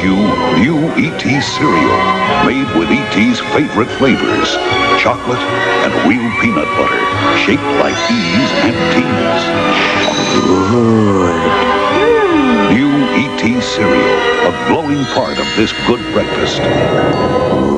you new E.T. cereal, made with E.T.'s favorite flavors, chocolate and real peanut butter, shaped like E's and T's. Good. New E.T. cereal, a glowing part of this good breakfast.